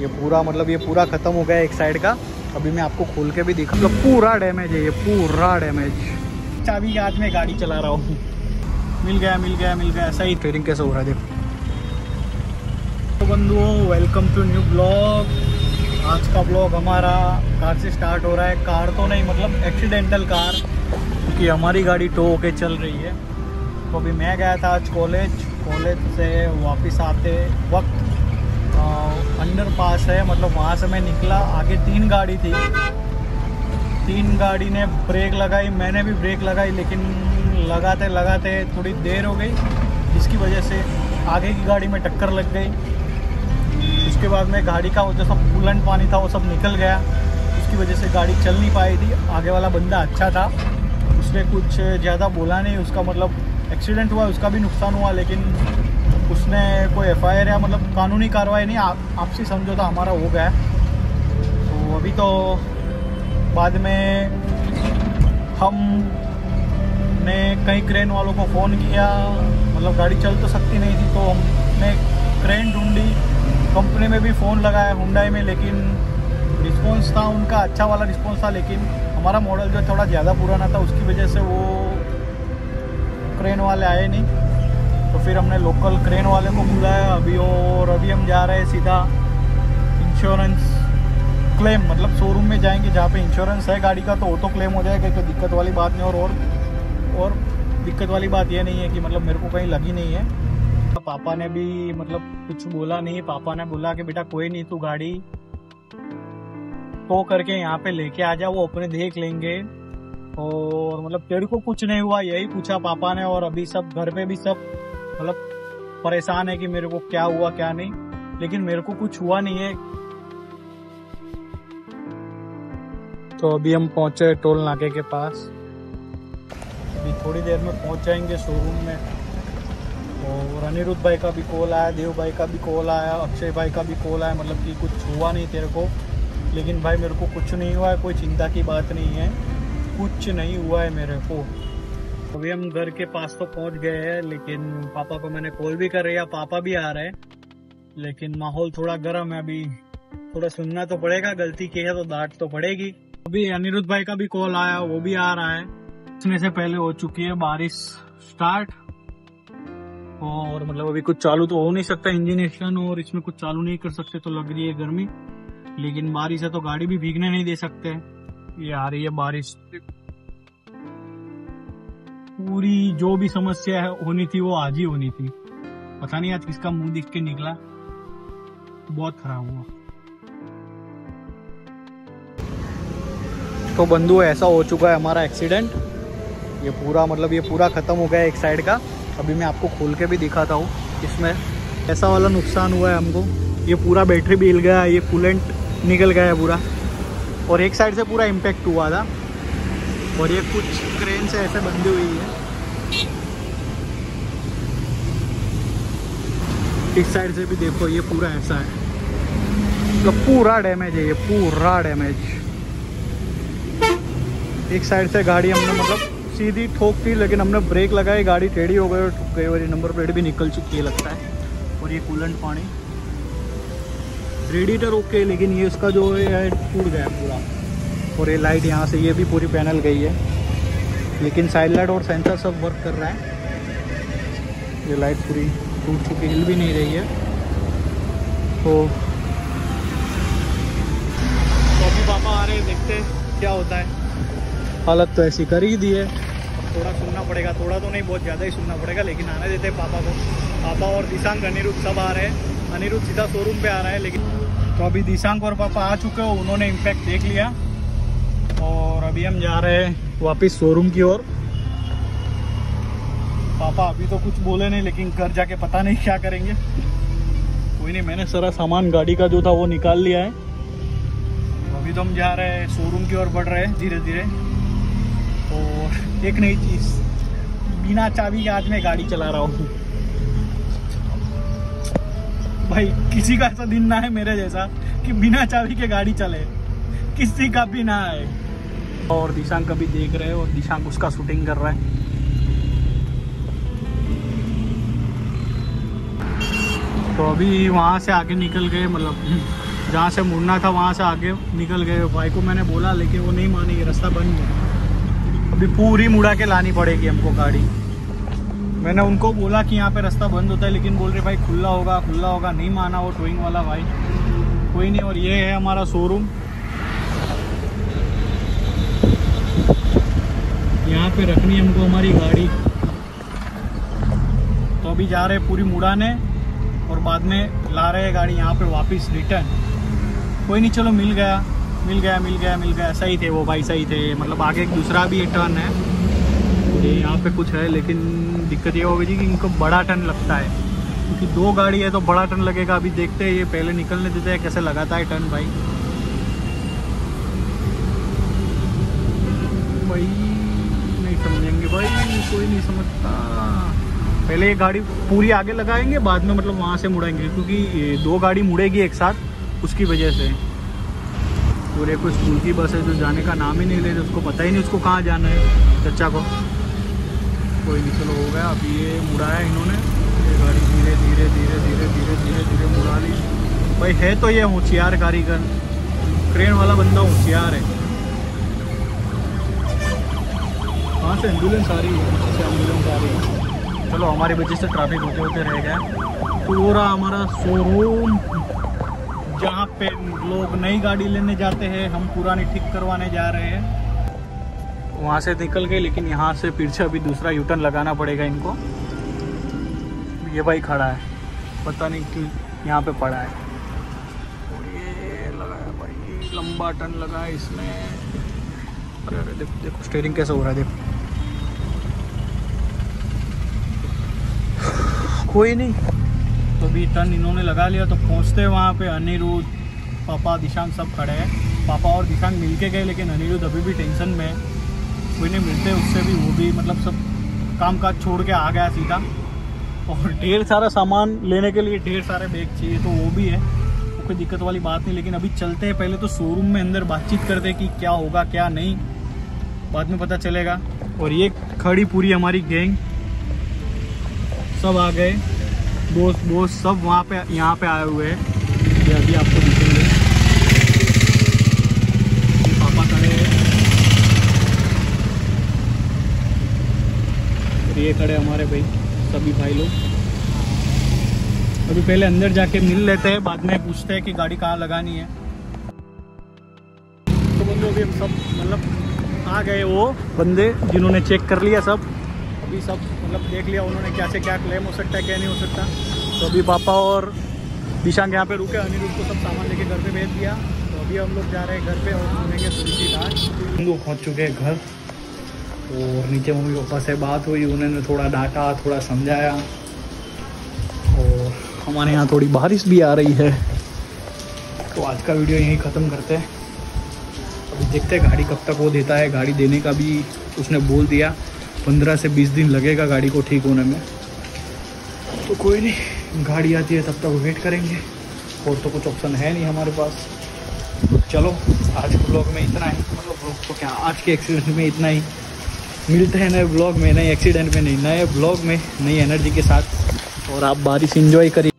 ये पूरा मतलब ये पूरा ख़त्म हो गया एक साइड का। अभी मैं आपको खोल के भी दिखा, मतलब पूरा डैमेज है, ये पूरा डैमेज। चाबी याद में गाड़ी चला रहा हूँ। मिल गया। ऐसा ही ट्रेनिंग कैसे हो रहा है देखो। तो बंधुओं, वेलकम टू न्यू ब्लॉग। आज का ब्लॉग हमारा कार से स्टार्ट हो रहा है। कार तो नहीं, मतलब एक्सीडेंटल कार, क्योंकि हमारी गाड़ी टो होके चल रही है। तो अभी मैं गया था आज कॉलेज से वापस आते वक्त अंडरपास है, मतलब वहाँ से मैं निकला। आगे 3 गाड़ी थी, 3 गाड़ी ने ब्रेक लगाई, मैंने भी ब्रेक लगाई, लेकिन लगाते थोड़ी देर हो गई, जिसकी वजह से आगे की गाड़ी में टक्कर लग गई। उसके बाद में गाड़ी का वो जो सब कूलेंट पानी था वो सब निकल गया, उसकी वजह से गाड़ी चल नहीं पाई थी। आगे वाला बंदा अच्छा था, उसने कुछ ज़्यादा बोला नहीं, उसका मतलब एक्सीडेंट हुआ, उसका भी नुकसान हुआ, लेकिन उसने कोई FIR या मतलब कानूनी कार्रवाई नहीं, आपसी समझौता हमारा हो गया। तो अभी तो बाद में हमने कई क्रेन वालों को फ़ोन किया, मतलब गाड़ी चल तो सकती नहीं थी, तो हमने क्रेन ढूंढी, कंपनी में भी फ़ोन लगाया हुंडई में, लेकिन रिस्पॉन्स था उनका, अच्छा वाला रिस्पॉन्स था, लेकिन हमारा मॉडल जो थोड़ा ज़्यादा पुराना था, उसकी वजह से वो क्रेन वाले आए नहीं। तो फिर हमने लोकल क्रेन वाले को बुलाया अभी, और अभी हम जा रहे हैं सीधा इंश्योरेंस क्लेम, मतलब शोरूम में जाएंगे जहाँ पे इंश्योरेंस है गाड़ी का, तो वो तो क्लेम हो जाएगा, कोई दिक्कत वाली बात नहीं। और दिक्कत वाली बात ये नहीं है कि मतलब मेरे को कहीं लगी नहीं है। पापा ने भी मतलब कुछ बोला नहीं, पापा ने बोला कि बेटा कोई नहीं, तू गाड़ी टो करके यहाँ पे लेके आ जा, वो अपने देख लेंगे, और मतलब तेरे को कुछ नहीं हुआ, यही पूछा पापा ने। और अभी सब घर पे भी सब मतलब परेशान है कि मेरे को क्या हुआ क्या नहीं, लेकिन मेरे को कुछ हुआ नहीं है। तो अभी हम पहुंचे टोल नाके के पास, अभी थोड़ी देर में पहुंच जाएंगे शोरूम में। और अनिरुद्ध भाई का भी कॉल आया, देव भाई का भी कॉल आया, अक्षय भाई का भी कॉल आया, मतलब कि कुछ हुआ नहीं तेरे को, लेकिन भाई मेरे को कुछ नहीं हुआ है, कोई चिंता की बात नहीं है, कुछ नहीं हुआ है मेरे को। अभी हम घर के पास तो पहुंच गए हैं, लेकिन पापा को मैंने कॉल भी कर रहा, पापा भी आ रहे हैं, लेकिन माहौल थोड़ा गर्म है, अभी थोड़ा सुनना तो पड़ेगा, गलती की है तो डांट तो पड़ेगी। अभी अनिरुद्ध भाई का भी कॉल आया, वो भी आ रहा है। इसमें से पहले हो चुकी है बारिश स्टार्ट, और मतलब अभी कुछ चालू तो हो नहीं सकता इंजीनियरेशन, और इसमें कुछ चालू नहीं कर सकते, तो लग रही है गर्मी, लेकिन बारिश है तो गाड़ी भी भीगने नहीं दे सकते। ये आ रही है बारिश, पूरी जो भी समस्या होनी थी वो आज ही होनी थी, पता नहीं आज किसका मुंह दिख के निकला, बहुत खराब हुआ। तो बंधु, ऐसा हो चुका है हमारा एक्सीडेंट, ये पूरा मतलब ये पूरा ख़त्म हो गया एक साइड का। अभी मैं आपको खोल के भी दिखाता हूँ, इसमें ऐसा वाला नुकसान हुआ है हमको, ये पूरा बैटरी भी हिल गया, ये कूलेंट निकल गया है पूरा, और एक साइड से पूरा इम्पैक्ट हुआ था, और ये कुछ क्रेन से ऐसे बंधी हुई है, इस साइड से भी देखो, ये पूरा ऐसा है, मतलब पूरा डैमेज है, ये पूरा डैमेज। एक साइड से गाड़ी हमने मतलब सीधी ठोक थी, लेकिन हमने ब्रेक लगाई, गाड़ी टेढ़ी हो गई और ठुक गई, और ये नंबर प्लेट भी निकल चुकी है लगता है। और ये कूलेंट पानी, रेडिएटर ओके, लेकिन ये उसका जो है टूट गया पूरा। और ये लाइट यहाँ से, ये भी पूरी पैनल गई है, लेकिन साइड लाइट और सेंसर सब वर्क कर रहा है। ये लाइट पूरी टूट चुकी, हिल भी नहीं रही है। तो अभी पापा आ रहे हैं, देखते हैं क्या होता है। हालत तो ऐसी कर ही दी है, अब थोड़ा सुनना पड़ेगा, थोड़ा तो नहीं बहुत ज़्यादा ही सुनना पड़ेगा, लेकिन आने देते हैं पापा को। पापा और दिशांक, अनिरुद्ध सब आ रहे हैं। अनिरुद्ध सीधा शोरूम पे आ रहा है, लेकिन तो अभी दिशांक और पापा आ चुके हो, उन्होंने इम्पैक्ट देख लिया, और अभी हम जा रहे हैं वापस शोरूम की ओर। पापा अभी तो कुछ बोले नहीं, लेकिन घर जाके पता नहीं क्या करेंगे। कोई नहीं, मैंने सारा सामान गाड़ी का जो था वो निकाल लिया है। अभी तो हम जा रहे हैं शोरूम की ओर, बढ़ रहे हैं धीरे धीरे। और एक नई चीज़, बिना चाबी के आज मैं गाड़ी चला रहा हूँ। भाई किसी का ऐसा दिन ना है मेरे जैसा कि बिना चाबी के गाड़ी चले, किसी का भी ना है। और दिशांक अभी देख रहे हैं, और दिशांक उसका शूटिंग कर रहा है। तो अभी वहाँ से आगे निकल गए, मतलब जहाँ से मुड़ना था वहाँ से आगे निकल गए। भाई को मैंने बोला लेकिन वो नहीं माने, ये रास्ता बंद है। अभी पूरी मुड़ा के लानी पड़ेगी हमको गाड़ी। मैंने उनको बोला कि यहाँ पे रास्ता बंद होता है, लेकिन बोल रहे भाई खुला होगा। नहीं माना वो टोइंग वाला भाई। कोई नहीं। और ये है हमारा शोरूम, यहाँ पे रखनी है हमको हमारी गाड़ी। तो अभी जा रहे हैं पूरी मुड़ाने और बाद में ला रहे हैं गाड़ी यहाँ पे वापस रिटर्न। कोई नहीं, चलो मिल गया। सही थे वो भाई, सही थे। मतलब आगे एक दूसरा भी टर्न है, ये यहाँ पे कुछ है, लेकिन दिक्कत ये होगी जी कि इनको बड़ा टर्न लगता है, क्योंकि 2 गाड़ी है तो बड़ा टर्न लगेगा। अभी देखते हैं, ये पहले निकलने देते हैं कैसे लगाता है टर्न भाई। नहीं समझेंगे भाई, कोई नहीं समझता। पहले ये गाड़ी पूरी आगे लगाएंगे, बाद में मतलब वहाँ से मुड़ेंगे, क्योंकि 2 गाड़ी मुड़ेगी एक साथ, उसकी वजह से। और एक कोई स्कूल की बस है जो जाने का नाम ही नहीं ले रही, उसको पता ही नहीं उसको कहाँ जाना है, चचा को। कोई नहीं, चलो हो गया। अभी ये मुड़ाया इन्होंने, ये गाड़ी धीरे धीरे मुड़ा ली भाई। है तो ये होशियार कारीगर, क्रेन वाला बंदा होशियार है। वहाँ से एम्बुलेंस आ रही है, चलो हमारी वजह से ट्रैफिक होते रह गया। पूरा हमारा शोरूम जहाँ पे लोग नई गाड़ी लेने जाते हैं, हम पुरानी ठीक करवाने जा रहे हैं। वहाँ से निकल गए, लेकिन यहाँ से फिर से अभी दूसरा यूटर्न लगाना पड़ेगा इनको। ये भाई खड़ा है, पता नहीं क्यों यहाँ पे पड़ा है। और ये लगाया भाई, लंबा टर्न लगा है इसमें। अरे देखो स्टीयरिंग कैसे हो रहा है, देखो। कोई नहीं, तो अभी टर्न इन्होंने लगा लिया। तो पहुँचते वहाँ पे अनिरुद्ध, पापा, दिशांग सब खड़े हैं। पापा और दिशांग मिल के गए, लेकिन अनिरुद्ध अभी भी टेंशन में है। कोई नहीं मिलते उससे भी, वो भी मतलब सब काम काज छोड़ के आ गया सीधा। और ढेर सारा सामान लेने के लिए ढेर सारे बैग चाहिए, तो वो भी है, वो कोई दिक्कत वाली बात नहीं। लेकिन अभी चलते हैं, पहले तो शोरूम में अंदर बातचीत करते हैं कि क्या होगा क्या नहीं, बाद में पता चलेगा। और ये खड़ी पूरी हमारी गैंग, सब आ गए, दोस्त सब वहाँ पे यहाँ पे आए हुए हैं। ये अभी आपको दिखेंगे, पापा खड़े हैं, ये खड़े हमारे भाई, सभी भाई लोग। अभी पहले अंदर जाके मिल लेते हैं, बाद में पूछते हैं कि गाड़ी कहाँ लगानी है। तो बंदे अभी सब मतलब आ गए, वो बंदे जिन्होंने चेक कर लिया सब, अभी सब मतलब देख लिया उन्होंने क्या से क्या क्लेम हो सकता है, क्या नहीं हो सकता। तो अभी पापा और दिशांग यहाँ पे रुके, अनिरुद्ध को सब सामान लेके घर पे भेज दिया। तो अभी हम लोग जा रहे हैं घर पे और सुनेंगे थोड़ी सी बात। हम लोग पहुँच चुके हैं घर, और नीचे मम्मी पापा से बात हुई, उन्होंने थोड़ा डांटा, थोड़ा समझाया। और हमारे यहाँ थोड़ी बारिश भी आ रही है, तो आज का वीडियो यहीं ख़त्म करते हैं। अभी देखते हैं गाड़ी कब तक वो देता है। गाड़ी देने का भी उसने बोल दिया 15 से 20 दिन लगेगा गाड़ी को ठीक होने में। तो कोई नहीं, गाड़ी आती है तब तक वेट करेंगे, और तो कुछ ऑप्शन है नहीं हमारे पास। तो चलो आज के ब्लॉग में इतना ही, मतलब ब्लॉग तो क्या, आज के एक्सीडेंट में इतना ही। मिलते हैं नए ब्लॉग में, नए एक्सीडेंट में नहीं, नए ब्लॉग में नई एनर्जी के साथ। और आप बारिश एंजॉय करिए।